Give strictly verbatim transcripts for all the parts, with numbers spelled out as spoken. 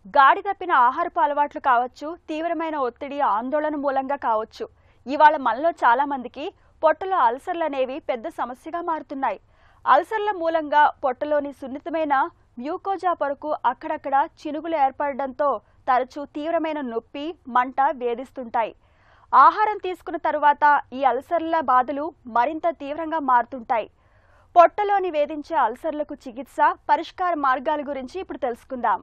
గాడి తప్పిన ఆహారపు అలవాట్లు కావచ్చు, తీవ్రమైన ఒత్తిడి, ఆందోళన మూలంగా కావచ్చు. ఇవాళ మనలో చాలా మందికి పొట్టలో అల్సర్లు అనేవి పెద్ద సమస్యగా మారుతున్నాయి. అల్సర్ల మూలంగా పొట్టలోని సున్నితమైన మ్యూకోజా పొరకు అక్కడక్కడ చినుగులు ఏర్పడడంతో తరచూ తీవ్రమైన నొప్పి, మంట వేధిస్తుంటాయి. ఆహారం తీసుకున్న తరువాత ఈ అల్సర్ల బాధలు మరింత తీవ్రంగా మారుతుంటాయి. పొట్టలోని వేధించే అల్సర్లకు చికిత్స, పరిష్కార మార్గాల గురించి ఇప్పుడు తెలుసుకుందాం.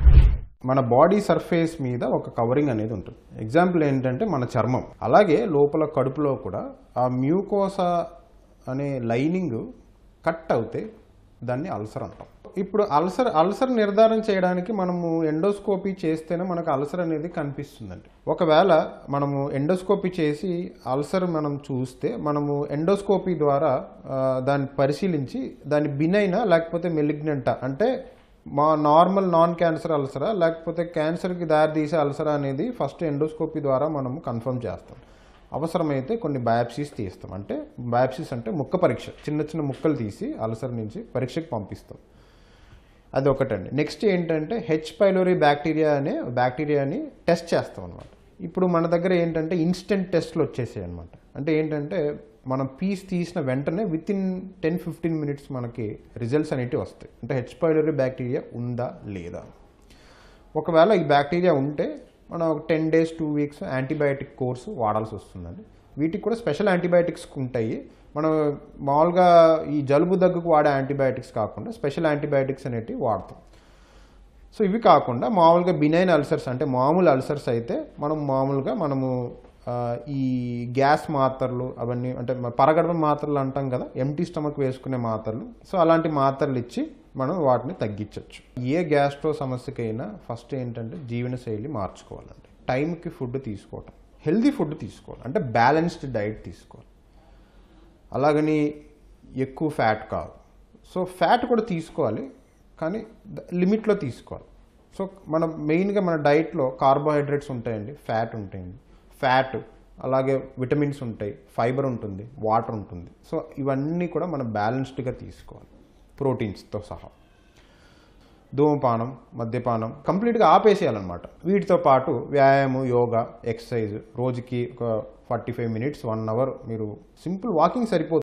మన బాడీ సర్ఫేస్ మీద ఒక కవరింగ్ అనేది ఉంటుంది. ఎగ్జాంపుల్ ఏంటంటే మన చర్మం. అలాగే లోపల కడుపులో కూడా ఆ మ్యూకోసా అనే లైనింగ్ కట్ అవుతే దాన్ని అల్సర్ అంటాం. ఇప్పుడు అల్సర్ అల్సర్ నిర్ధారణ చేయడానికి మనము ఎండోస్కోపీ చేస్తేనే మనకు అల్సర్ అనేది కనిపిస్తుందండి. ఒకవేళ మనము ఎండోస్కోపీ చేసి అల్సర్ మనం చూస్తే మనము ఎండోస్కోపీ ద్వారా దాన్ని పరిశీలించి దాన్ని బినైనా లేకపోతే మెలిగ్నెంటా అంటే మా నార్మల్ నాన్ క్యాన్సర్ అల్సరా లేకపోతే క్యాన్సర్కి దారితీసే అల్సరా అనేది ఫస్ట్ ఎండోస్కోపీ ద్వారా మనము కన్ఫర్మ్ చేస్తాం. అవసరమైతే కొన్ని బయాప్సీస్ తీస్తాం. అంటే బయాప్సీస్ అంటే ముక్క పరీక్ష, చిన్న చిన్న ముక్కలు తీసి అల్సర్ నుంచి పరీక్షకు పంపిస్తాం. అది ఒకటండి. నెక్స్ట్ ఏంటంటే హెచ్ పైలోరీ బ్యాక్టీరియా అనే బ్యాక్టీరియాని టెస్ట్ చేస్తాం అనమాట. ఇప్పుడు మన దగ్గర ఏంటంటే ఇన్స్టెంట్ టెస్ట్లు వచ్చేసాయి అనమాట. అంటే ఏంటంటే మనం పీస్ తీసిన వెంటనే within ten fifteen minutes మనకి రిజల్ట్స్ అనేవి వస్తాయి. అంటే హెచ్ పైలోరీ బ్యాక్టీరియా ఉందా లేదా. ఒకవేళ ఈ బ్యాక్టీరియా ఉంటే మనం ఒక ten days two weeks antibiotic course వాడాల్సి వస్తుందండి. వీటికి కూడా స్పెషల్ యాంటీబయాటిక్స్ ఉంటాయి. మనం మామూలుగా ఈ జలుబు దగ్గుకు వాడే యాంటీబయాటిక్స్ కాకుండా స్పెషల్ యాంటీబయాటిక్స్ అనేటివి వాడతాం. సో ఇవి కాకుండా మామూలుగా బినైన్ అల్సర్స్ అంటే మామూలు అల్సర్స్ అయితే మనం మామూలుగా మనము ఈ గ్యాస్ మాత్రలు అవన్నీ అంటే పరగడమ మాత్రలు అంటాం కదా, ఎంటీ స్టమక్ వేసుకునే మాత్రలు. సో అలాంటి మాత్రలు ఇచ్చి మనం వాటిని తగ్గించవచ్చు. ఏ గ్యాస్ట్రో సమస్యకైనా ఫస్ట్ ఏంటంటే జీవనశైలి మార్చుకోవాలండి. టైంకి ఫుడ్ తీసుకోవటం, హెల్దీ ఫుడ్ తీసుకోవాలి, అంటే బ్యాలెన్స్డ్ డైట్ తీసుకోవాలి. అలాగని ఎక్కువ ఫ్యాట్ కాదు. సో ఫ్యాట్ కూడా తీసుకోవాలి, కానీ లిమిట్లో తీసుకోవాలి. సో మనం మెయిన్గా మన డైట్లో కార్బోహైడ్రేట్స్ ఉంటాయండి, ఫ్యాట్ ఉంటాయండి. ఫ్యాట్ అలాగే విటమిన్స్ ఉంటాయి, ఫైబర్ ఉంటుంది, వాటర్ ఉంటుంది. సో ఇవన్నీ కూడా మనం బ్యాలెన్స్డ్గా తీసుకోవాలి, ప్రోటీన్స్తో సహా. ధూమపానం, మద్యపానం కంప్లీట్గా ఆపేసేయాలన్నమాట. వీటితో పాటు వ్యాయామం, యోగా, ఎక్సర్సైజ్ రోజుకి ఒక forty five minutes one hour మీరు సింపుల్ వాకింగ్ సరిపోతుంది.